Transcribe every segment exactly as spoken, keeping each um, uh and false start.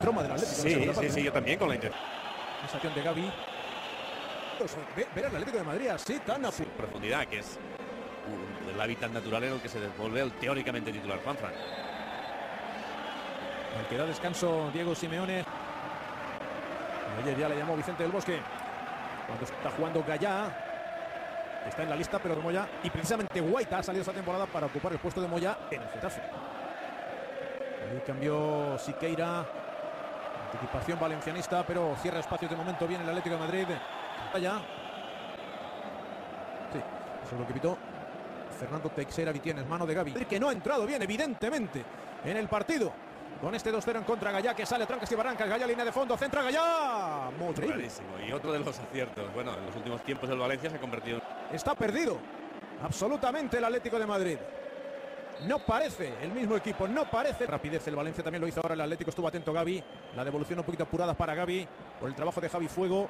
Troma del Atlético. Sí, sí, sí, yo también con la intención. Sensación de Gavi. Ver al Atlético de Madrid así tan a sí, profundidad, que es un, el hábitat natural en el que se devuelve el teóricamente titular Juanfran. El que da descanso Diego Simeone. Ayer ya le llamó Vicente del Bosque cuando está jugando Gallá. Está en la lista, pero de Moya. Y precisamente Guaita ha salido esta temporada para ocupar el puesto de Moya en el Getafe. Ahí cambió Siqueira. Anticipación valencianista, pero cierra espacios de momento bien el Atlético de Madrid. Allá. Sí, eso es lo que pitó Fernando Teixeira Vitienes, mano de Gavi. Que no ha entrado bien, evidentemente, en el partido. Con este dos cero en contra, Gallá que sale, trancas y barrancas, Gallá línea de fondo, centra Gallá. Muy clarísimo. Y otro de los aciertos. Bueno, en los últimos tiempos el Valencia se ha convertido en... Está perdido absolutamente el Atlético de Madrid. No parece el mismo equipo, no parece. Rapidez el Valencia también lo hizo ahora el Atlético, estuvo atento Gavi. La devolución un poquito apurada para Gavi por el trabajo de Javi Fuego.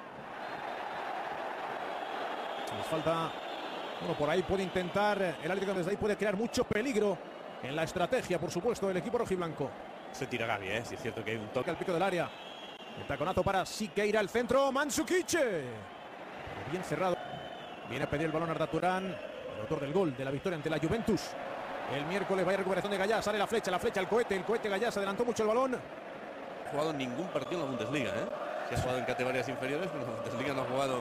Les falta, bueno, por ahí puede intentar el Atlético desde ahí, puede crear mucho peligro en la estrategia, por supuesto, del equipo rojiblanco. Se tira Gavi, ¿eh? Si es cierto que hay un toque al pico del área. El taconazo para Siqueira, el centro, Mandzukic. Bien cerrado. Viene a pedir el balón Arda Turán, el autor del gol de la victoria ante la Juventus. El miércoles vaya recuperación de Gallá, sale la flecha, la flecha, el cohete, el cohete Gallá, se adelantó mucho el balón. No ha jugado en ningún partido en la Bundesliga, ¿eh? Se ha jugado en categorías inferiores, pero en la Bundesliga no ha jugado.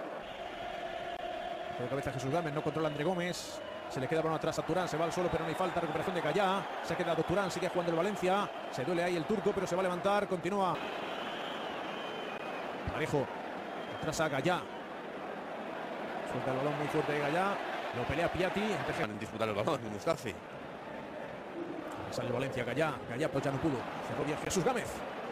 De cabeza Jesús Gámez, no controla André Gómez. Se le queda el balón atrás a Turán, se va al suelo, pero no hay falta. Recuperación de Gallá. Se ha quedado Turán, sigue jugando el Valencia. Se duele ahí el turco, pero se va a levantar. Continúa. Parejo. Atrás a Gallá. Suelta el balón muy fuerte de Gallá. Lo pelea Piatti. Empieza a disputar el balón, Mustafi. Sale el Valencia, Gallá. Gallá, pues ya no pudo. Cerró bien Jesús Gámez.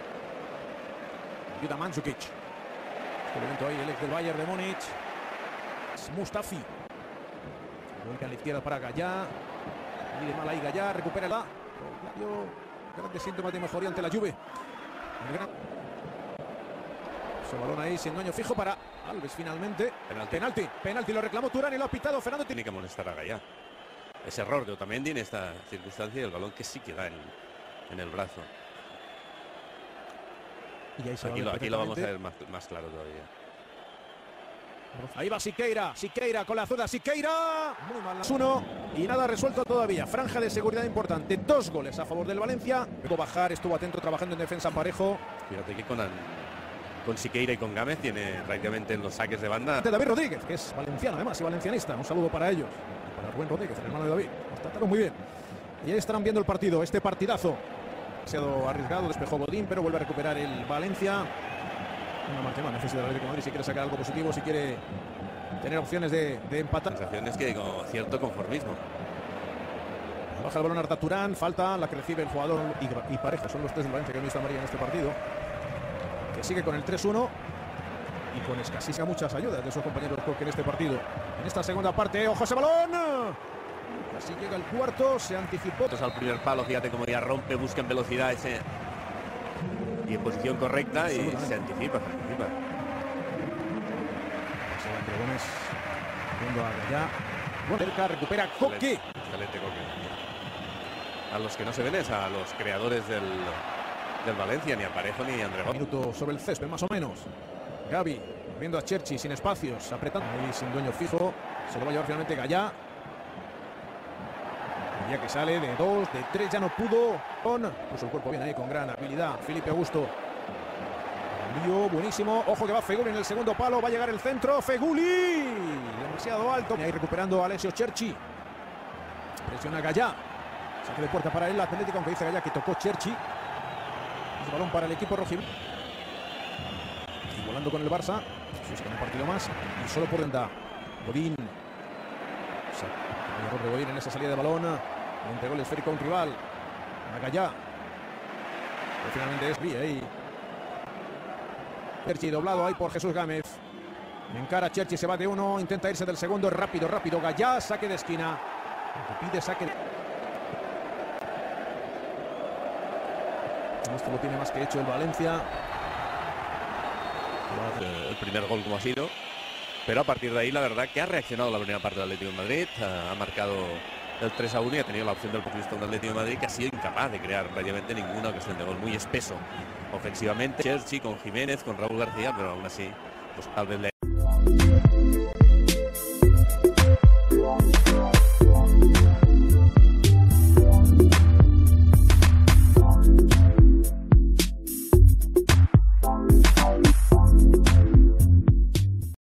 Ayuda Mandzukic. Este momento ahí el ex del Bayern de Múnich. Mustafi. Vuelve a la izquierda para Gallá. Mide mal ahí Gallá. Recupera la. Grandes síntomas de mejoría ante la Juve. El gran... Ese balón ahí sin dueño fijo para Alves finalmente. Penalti. Penalti. Penalti lo reclamó Turán y lo ha pitado Fernando. Tiene que molestar a Gallá. Ese error de Otamendi en esta circunstancia y el balón que sí queda en, en el brazo. Y ahí se aquí, lo, aquí lo vamos a ver más, más claro todavía. Ahí va Siqueira, Siqueira con la zurda, Siqueira. Muy mal. Uno y nada resuelto todavía. Franja de seguridad importante. Dos goles a favor del Valencia. Pudo bajar, estuvo atento trabajando en defensa Parejo. Fíjate que con, con Siqueira y con Gámez tiene prácticamente en los saques de banda. De David Rodríguez, que es valenciano además y valencianista. Un saludo para ellos. Para Rubén Rodríguez, el hermano de David. Nos trataron muy bien. Y ahí estarán viendo el partido, este partidazo. Ha sido arriesgado, despejó Godín, pero vuelve a recuperar el Valencia. Una marcha más necesidad del Atlético de Madrid si quiere sacar algo positivo, si quiere tener opciones de, de empatar. Sensaciones que con cierto conformismo. Baja el balón Arda Turán, falta la que recibe el jugador y, y Parejo. Son los tres del Valencia que han visto a María en este partido. Que sigue con el tres uno y con escasísima muchas ayudas de sus compañeros porque en este partido. En esta segunda parte, ojo ese balón. Así llega el cuarto, se anticipó. Entonces al primer palo, fíjate cómo ya rompe, busca en velocidad ese... Y en posición correcta y se anticipa, se anticipa. André Gómez viendo a Gallá. Bueno, cerca, recupera Coque. Excelente Coque. A los que no se ven es a los creadores del, del Valencia, ni a Parejo ni a André Gómez. Minuto sobre el césped, más o menos. Gavi viendo a Cherchi sin espacios, apretando. Ahí sin dueño fijo. Se lo va a llevar finalmente Gallá. Ya que sale de dos, de tres, ya no pudo. Con, puso el cuerpo bien ahí con gran habilidad. Felipe Augusto. Lío buenísimo. Ojo que va Feguli en el segundo palo. Va a llegar el centro. Feguli. Demasiado alto. Y ahí recuperando a Alessio Cherchi. Presiona Gallá. Saque de puerta para él. Atlético, aunque dice Gallá que tocó Cherchi. El balón para el equipo rojiblanco. Y volando con el Barça. Busca un partido más. Y solo por dentro. Godín. El error de Godín en esa salida de balón. Le entregó el esférico a un rival. A Gallá. Pero finalmente es Vía ahí. Cherchi doblado ahí por Jesús Gámez. Encara Cherchi, se va de uno. Intenta irse del segundo. Rápido, rápido. Gallá, saque de esquina. Pide saque. Esto lo tiene más que hecho el Valencia. El primer gol como ha sido. Pero a partir de ahí, la verdad que ha reaccionado la primera parte del Atlético de Madrid. Ha marcado del tres a uno y ha tenido la opción del futbolista del Atlético de Madrid, que ha sido incapaz de crear prácticamente ninguna ocasión de gol. Muy espeso ofensivamente, Cherchi con Jiménez, con Raúl García, pero aún así, pues tal vez le...